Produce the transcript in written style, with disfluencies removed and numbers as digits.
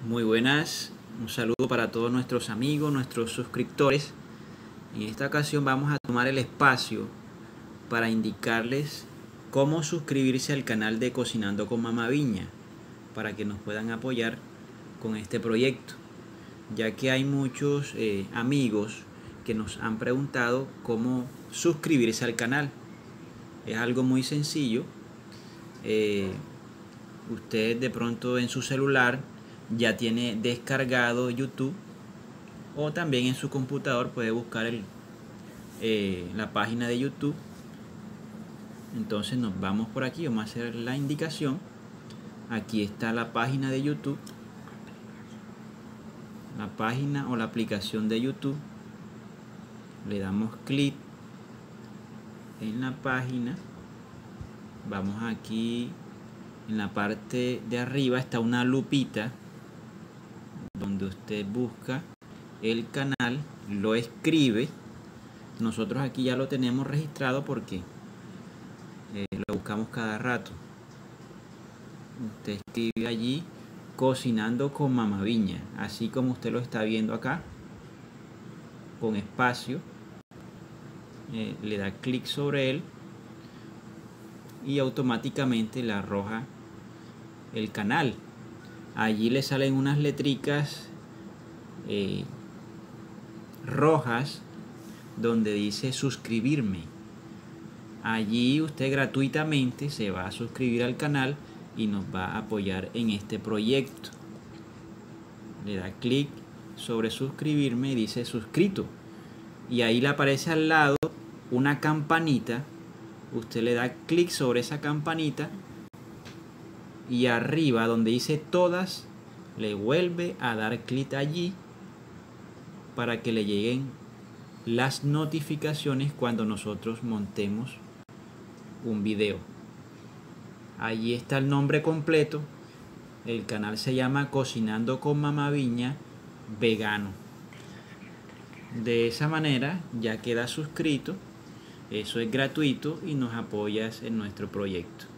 Muy buenas, un saludo para todos nuestros amigos, nuestros suscriptores. En esta ocasión vamos a tomar el espacio para indicarles cómo suscribirse al canal de Cocinando con Mamá Viña, para que nos puedan apoyar con este proyecto, ya que hay muchos amigos que nos han preguntado cómo suscribirse al canal. Es algo muy sencillo. Usted de pronto en su celular ya tiene descargado YouTube, o también en su computador puede buscar la página de YouTube. Entonces nos vamos por aquí, vamos a hacer la indicación. Aquí está la página de YouTube, la página o la aplicación de YouTube. Le damos clic en la página. Vamos aquí, en la parte de arriba está una lupita donde usted busca el canal, lo escribe. Nosotros aquí ya lo tenemos registrado porque lo buscamos cada rato. Usted escribe allí Cocinando con Mamá Viña, así como usted lo está viendo acá, con espacio. Le da clic sobre él y automáticamente le arroja el canal. Allí le salen unas letricas rojas donde dice suscribirme. Allí usted gratuitamente se va a suscribir al canal y nos va a apoyar en este proyecto. Le da clic sobre suscribirme y dice suscrito, y ahí le aparece al lado una campanita. Usted le da clic sobre esa campanita y arriba donde dice todas le vuelve a dar clic allí para que le lleguen las notificaciones cuando nosotros montemos un video. Allí está el nombre completo. El canal se llama Cocinando con Mamá Viña Vegano. De esa manera ya queda suscrito. Eso es gratuito y nos apoyas en nuestro proyecto.